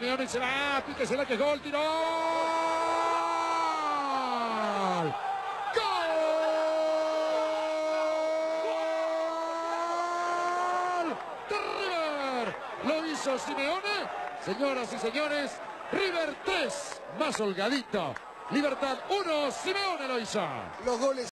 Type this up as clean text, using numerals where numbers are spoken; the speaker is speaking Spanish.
Simeone se va, píquesela que es gol, tiró. ¡Gol! ¡Gol! ¡De River! Lo hizo Simeone. Señoras y señores, River 3, más holgadito. Libertad 1, Simeone lo hizo. Los goles